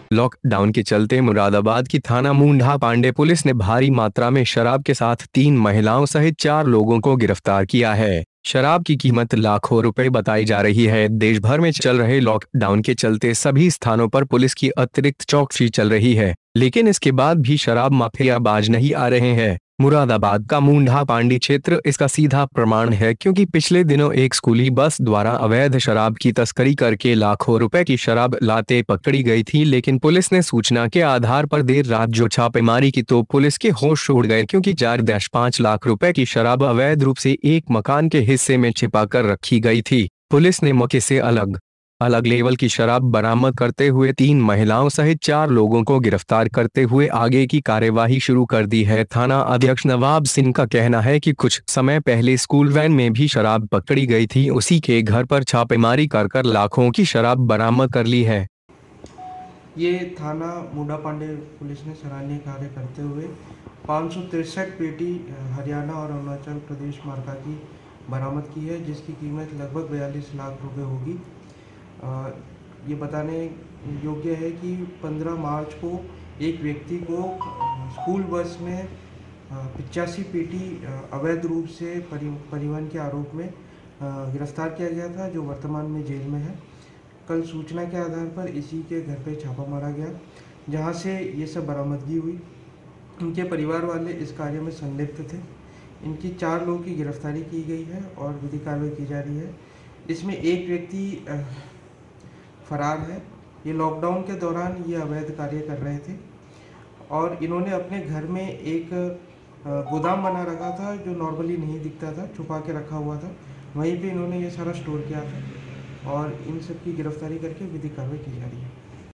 Lockdown के चलते मुरादाबाद की थाना मुंडा पांडे पुलिस ने भारी मात्रा में शराब के साथ 3 महिलाओं सहित 4 लोगों को गिरफ्तार किया है। शराब की कीमत लाखों रुपए बताई जा रही है। देश भर में चल रहे लॉकडाउन के चलते सभी स्थानों पर पुलिस की अतिरिक्त चौकसी चल रही है, लेकिन इसके बाद भी शराब माफिया बाज नहीं आ रहे हैं। मुरादाबाद का मुंडा पांडी क्षेत्र इसका सीधा प्रमाण है, क्योंकि पिछले दिनों एक स्कूली बस द्वारा अवैध शराब की तस्करी करके लाखों रुपए की शराब लाते पकड़ी गई थी। लेकिन पुलिस ने सूचना के आधार पर देर रात जो छापेमारी की तो पुलिस के होश उड़ गए, क्योंकि 4.5 लाख रुपए की शराब अवैध रूप से एक मकान के हिस्से में छिपा कर रखी गई थी। पुलिस ने मौके से अलग अलग लेवल की शराब बरामद करते हुए 3 महिलाओं सहित 4 लोगों को गिरफ्तार करते हुए आगे की कार्यवाही शुरू कर दी है। थाना अध्यक्ष नवाब सिंह का कहना है कि कुछ समय पहले स्कूल वैन में भी शराब पकड़ी गई थी, उसी के घर पर छापेमारी कर लाखों की शराब बरामद कर ली है। ये थाना मुंडा पांडे पुलिस ने सराहनीय कार्य करते हुए 563 पेटी हरियाणा और अरुणाचल प्रदेश मार्का की बरामद की है, जिसकी कीमत लगभग 42 लाख रुपए होगी। ये बताने योग्य है कि 15 मार्च को एक व्यक्ति को स्कूल बस में 85 पेटी अवैध रूप से परिवहन के आरोप में गिरफ्तार किया गया था, जो वर्तमान में जेल में है। कल सूचना के आधार पर इसी के घर पे छापा मारा गया, जहां से ये सब बरामदगी हुई। इनके परिवार वाले इस कार्य में संलिप्त थे। इनकी 4 लोगों की गिरफ्तारी की गई है और विधिक कार्रवाई की जा रही है। इसमें एक व्यक्ति फरार है। ये लॉकडाउन के दौरान ये अवैध कार्य कर रहे थे और इन्होंने अपने घर में एक गोदाम बना रखा था, जो नॉर्मली नहीं दिखता था, छुपा के रखा हुआ था। वहीं पे इन्होंने ये सारा स्टोर किया था और इन सब की गिरफ्तारी करके विधिक कार्रवाई की जा रही है।